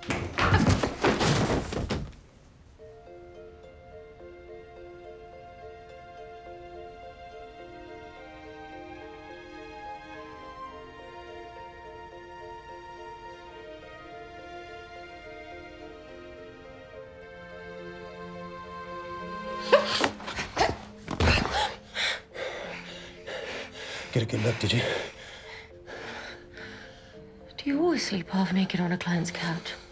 Get a good look, did you? Do you always sleep half naked on a client's couch?